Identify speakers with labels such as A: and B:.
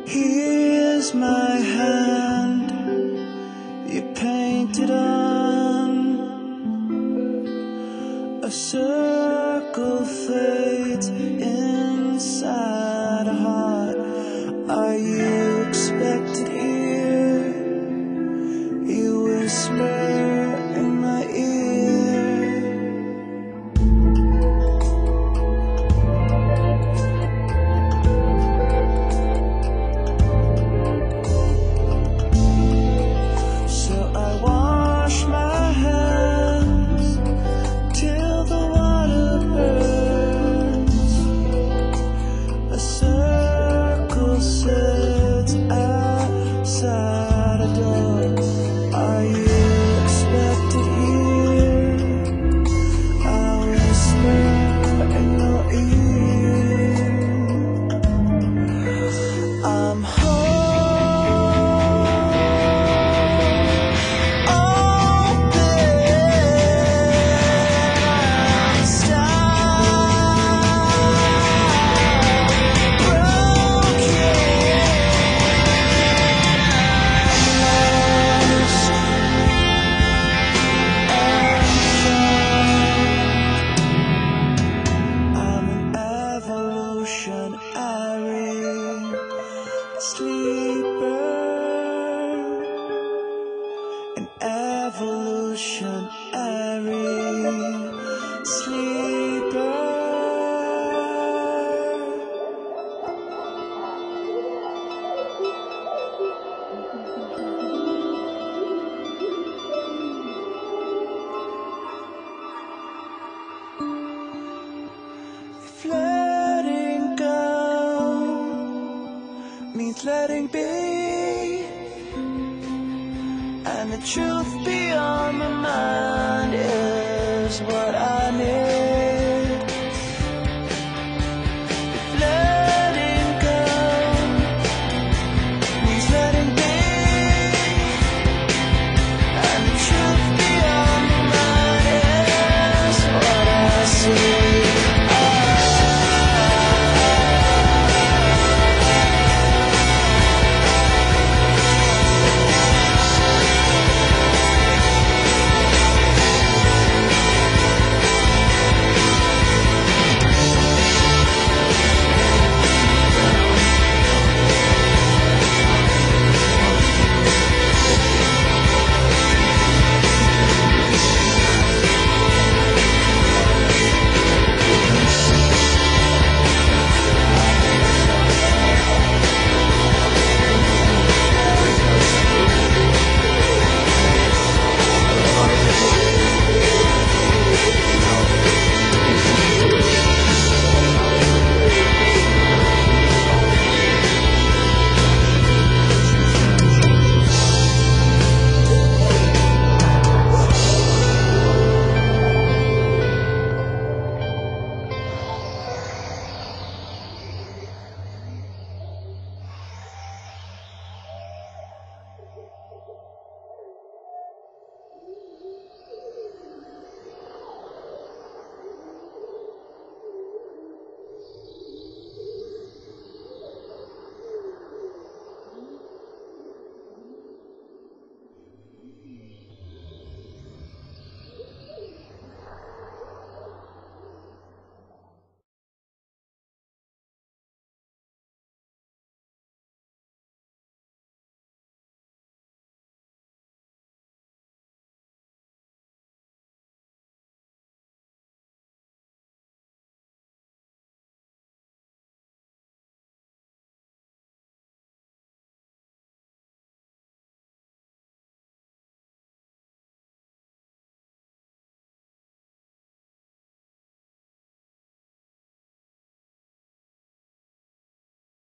A: Here's my hand, you painted on. A circle fades inside a heart. Are you expected here? You whisper in my ear. So I wash my hands till the water burns. A circle sits outside a door. Are you expected here? I whisper in your ear. I'm home, open, I'm stuck, broken, I'm lost and found. I'm an evolutionary sleeper, an evolutionary sleeper. If letting go means letting be, and the truth beyond my mind is what I